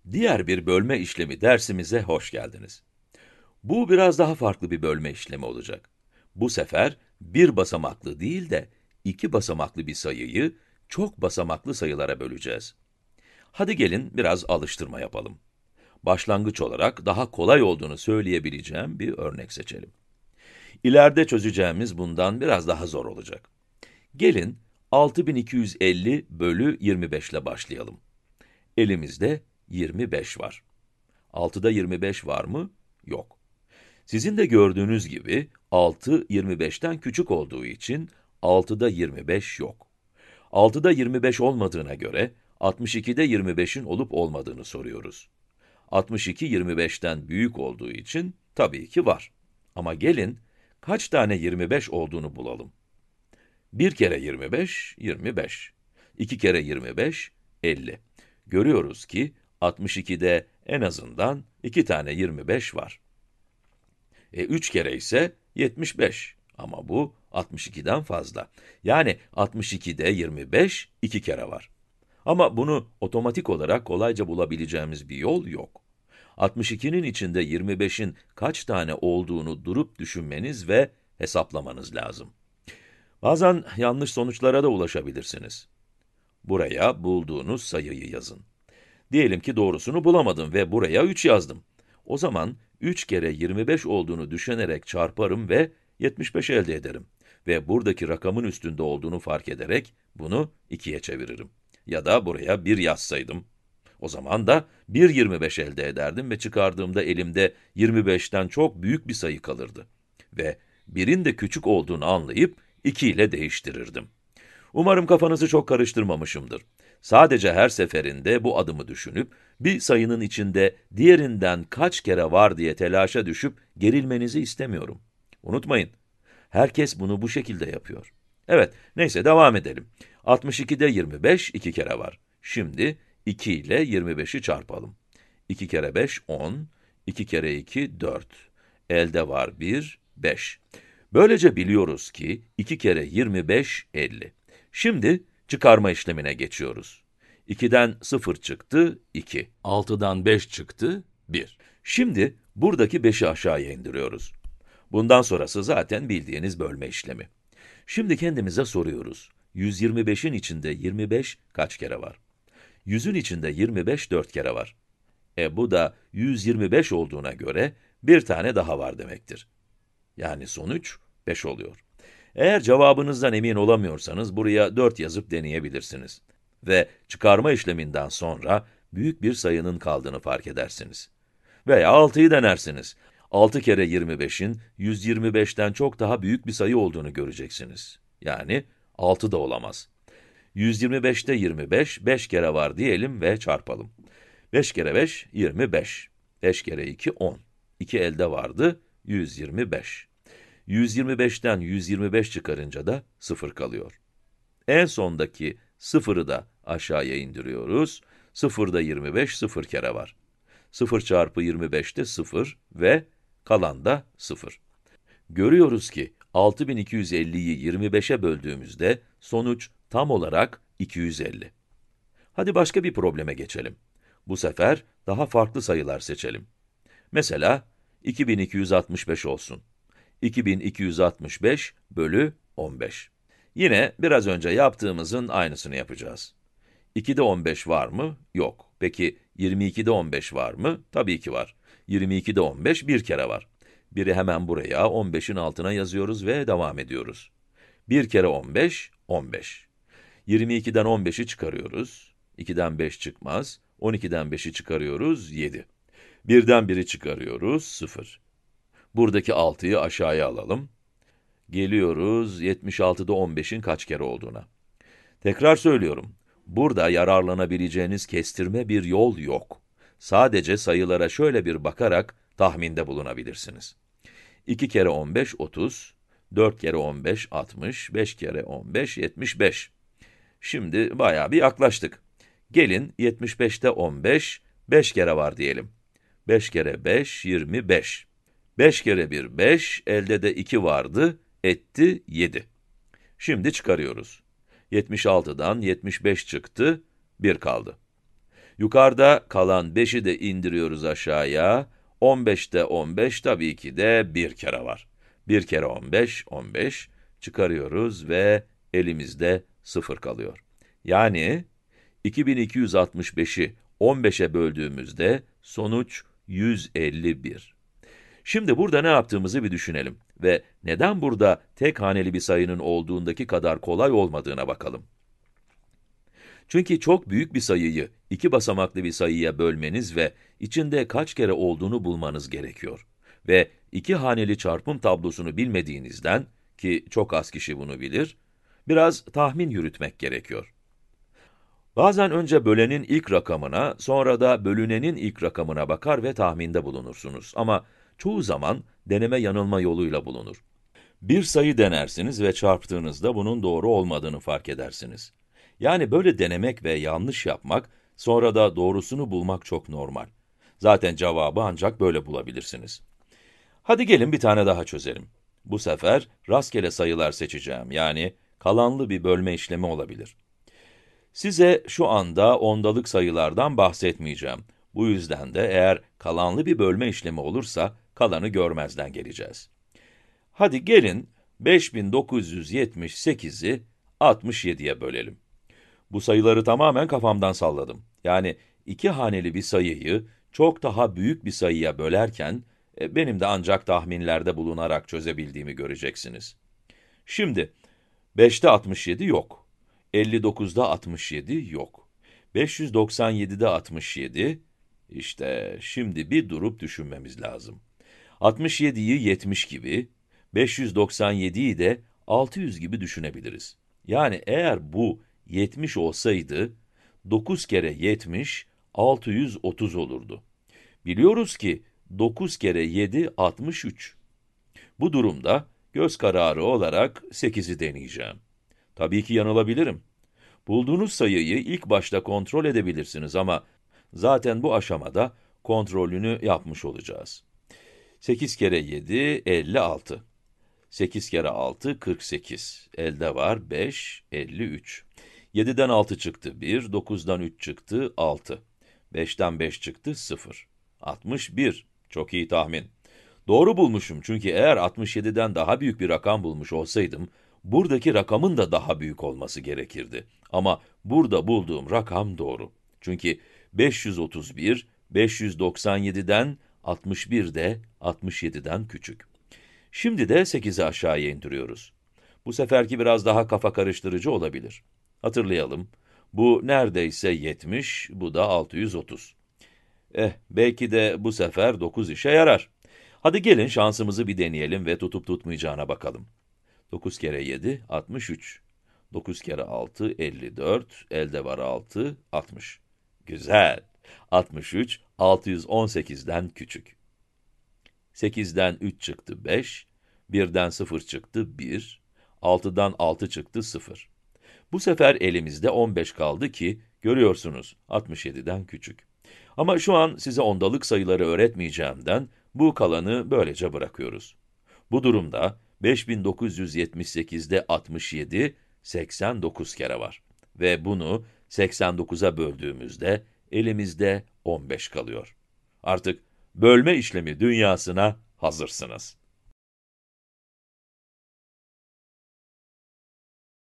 Diğer bir bölme işlemi dersimize hoş geldiniz. Bu biraz daha farklı bir bölme işlemi olacak. Bu sefer bir basamaklı değil de iki basamaklı bir sayıyı çok basamaklı sayılara böleceğiz. Hadi gelin biraz alıştırma yapalım. Başlangıç olarak daha kolay olduğunu söyleyebileceğim bir örnek seçelim. İleride çözeceğimiz bundan biraz daha zor olacak. Gelin 6250 bölü 25 ile başlayalım. Elimizde 25 var. 6'da 25 var mı? Yok. Sizin de gördüğünüz gibi 6, 25'ten küçük olduğu için 6'da 25 yok. 6'da 25 olmadığına göre 62'de 25'in olup olmadığını soruyoruz. 62, 25'ten büyük olduğu için tabii ki var. Ama gelin kaç tane 25 olduğunu bulalım. 1 kere 25, 25. 2 kere 25, 50. Görüyoruz ki 62'de en azından 2 tane 25 var. 3 kere ise 75. Ama bu 62'den fazla. Yani 62'de 25, 2 kere var. Ama bunu otomatik olarak kolayca bulabileceğimiz bir yol yok. 62'nin içinde 25'in kaç tane olduğunu durup düşünmeniz ve hesaplamanız lazım. Bazen yanlış sonuçlara da ulaşabilirsiniz. Buraya bulduğunuz sayıyı yazın. Diyelim ki doğrusunu bulamadım ve buraya 3 yazdım. O zaman 3 kere 25 olduğunu düşünerek çarparım ve 75 elde ederim. Ve buradaki rakamın üstünde olduğunu fark ederek bunu 2'ye çeviririm. Ya da buraya 1 yazsaydım. O zaman da 1,25 elde ederdim ve çıkardığımda elimde 25'ten çok büyük bir sayı kalırdı. Ve 1'in de küçük olduğunu anlayıp 2 ile değiştirirdim. Umarım kafanızı çok karıştırmamışımdır. Sadece her seferinde bu adımı düşünüp, bir sayının içinde diğerinden kaç kere var diye telaşa düşüp gerilmenizi istemiyorum. Unutmayın, herkes bunu bu şekilde yapıyor. Evet, neyse devam edelim. 62'de 25 2 kere var. Şimdi 2 ile 25'i çarpalım. 2 kere 5, 10. 2 kere 2, 4. Elde var 1, 5. Böylece biliyoruz ki 2 kere 25, 50. Şimdi çıkarma işlemine geçiyoruz. 2'den 0 çıktı, 2. 6'dan 5 çıktı, 1. Şimdi buradaki 5'i aşağıya indiriyoruz. Bundan sonrası zaten bildiğiniz bölme işlemi. Şimdi kendimize soruyoruz. 125'in içinde 25 kaç kere var? 100'ün içinde 25 4 kere var. Bu da 125 olduğuna göre bir tane daha var demektir. Yani sonuç 5 oluyor. Eğer cevabınızdan emin olamıyorsanız buraya 4 yazıp deneyebilirsiniz. Ve çıkarma işleminden sonra büyük bir sayının kaldığını fark edersiniz. Veya 6'yı denersiniz. 6 kere 25'in 125'ten çok daha büyük bir sayı olduğunu göreceksiniz. Yani 6 da olamaz. 125'te 25, 5 kere var diyelim ve çarpalım. 5 kere 5, 25. 5 kere 2, 10. 2 elde vardı, 125. 125'ten 125 çıkarınca da 0 kalıyor. En sondaki 0'ı da aşağıya indiriyoruz. 0'da 25, 0 kere var. 0 çarpı 25'te 0 ve kalan da 0. Görüyoruz ki 6250'yi 25'e böldüğümüzde sonuç tam olarak 250. Hadi başka bir probleme geçelim. Bu sefer daha farklı sayılar seçelim. Mesela 2265 olsun. 2265 bölü 15. Yine biraz önce yaptığımızın aynısını yapacağız. 2'de 15 var mı? Yok. Peki 22'de 15 var mı? Tabii ki var. 22'de 15 bir kere var. Biri hemen buraya 15'in altına yazıyoruz ve devam ediyoruz. 1 kere 15, 15. 22'den 15'i çıkarıyoruz. 2'den 5 çıkmaz. 12'den 5'i çıkarıyoruz, 7. 1'den 1'i çıkarıyoruz, 0. Buradaki 6'yı aşağıya alalım. Geliyoruz 76'da 15'in kaç kere olduğuna. Tekrar söylüyorum. Burada yararlanabileceğiniz kestirme bir yol yok. Sadece sayılara şöyle bir bakarak tahminde bulunabilirsiniz. 2 kere 15, 30. 4 kere 15, 60. 5 kere 15, 75. Şimdi bayağı bir yaklaştık. Gelin 75'te 15, 5 kere var diyelim. 5 kere 5, 25. 5 kere 1, 5, elde de 2 vardı, etti 7. Şimdi çıkarıyoruz. 76'dan 75 çıktı, 1 kaldı. Yukarıda kalan 5'i de indiriyoruz aşağıya. 15'te 15 tabii ki de bir kere var. 1 kere 15, 15. Çıkarıyoruz ve elimizde 0 kalıyor. Yani 2265'i 15'e böldüğümüzde sonuç 151. Şimdi burada ne yaptığımızı bir düşünelim ve neden burada tek haneli bir sayının olduğundaki kadar kolay olmadığına bakalım. Çünkü çok büyük bir sayıyı iki basamaklı bir sayıya bölmeniz ve içinde kaç kere olduğunu bulmanız gerekiyor. Ve iki haneli çarpım tablosunu bilmediğinizden, ki çok az kişi bunu bilir, biraz tahmin yürütmek gerekiyor. Bazen önce bölenin ilk rakamına, sonra da bölünenin ilk rakamına bakar ve tahminde bulunursunuz. Ama çoğu zaman deneme yanılma yoluyla bulunur. Bir sayı denersiniz ve çarptığınızda bunun doğru olmadığını fark edersiniz. Yani böyle denemek ve yanlış yapmak, sonra da doğrusunu bulmak çok normal. Zaten cevabı ancak böyle bulabilirsiniz. Hadi gelin bir tane daha çözelim. Bu sefer rastgele sayılar seçeceğim, yani kalanlı bir bölme işlemi olabilir. Size şu anda ondalık sayılardan bahsetmeyeceğim. Bu yüzden de eğer kalanlı bir bölme işlemi olursa, kalanı görmezden geleceğiz. Hadi gelin 5978'i 67'ye bölelim. Bu sayıları tamamen kafamdan salladım. Yani iki haneli bir sayıyı çok daha büyük bir sayıya bölerken, benim de ancak tahminlerde bulunarak çözebildiğimi göreceksiniz. Şimdi, 5'te 67 yok. 59'da 67 yok. 597'de 67, işte şimdi bir durup düşünmemiz lazım. 67'yi 70 gibi, 597'yi de 600 gibi düşünebiliriz. Yani eğer bu 70 olsaydı, 9 kere 70, 630 olurdu. Biliyoruz ki 9 kere 7, 63. Bu durumda göz kararı olarak 8'i deneyeceğim. Tabii ki yanılabilirim. Bulduğunuz sayıyı ilk başta kontrol edebilirsiniz ama zaten bu aşamada kontrolünü yapmış olacağız. 8 kere 7, 56. 8 kere 6, 48. Elde var 5, 53. 7'den 6 çıktı 1, 9'dan 3 çıktı 6. 5'ten 5 çıktı 0. 61. Çok iyi tahmin. Doğru bulmuşum çünkü eğer 67'den daha büyük bir rakam bulmuş olsaydım, buradaki rakamın da daha büyük olması gerekirdi. Ama burada bulduğum rakam doğru. Çünkü 531, 597'den 61 de 67'den küçük. Şimdi de 8'i aşağıya indiriyoruz. Bu seferki biraz daha kafa karıştırıcı olabilir. Hatırlayalım, bu neredeyse 70, bu da 630. Belki de bu sefer 9 işe yarar. Hadi gelin şansımızı bir deneyelim ve tutup tutmayacağına bakalım. 9 kere 7, 63. 9 kere 6, 54. Elde var 6, 60. Güzel. 63, 618'den küçük. 8'den 3 çıktı 5, 1'den 0 çıktı 1, 6'dan 6 çıktı 0. Bu sefer elimizde 15 kaldı ki, görüyorsunuz, 67'den küçük. Ama şu an size ondalık sayıları öğretmeyeceğimden, bu kalanı böylece bırakıyoruz. Bu durumda 5978'de 67, 89 kere var. Ve bunu 89'a böldüğümüzde elimizde 15 kalıyor. Artık bölme işlemi dünyasına hazırsınız.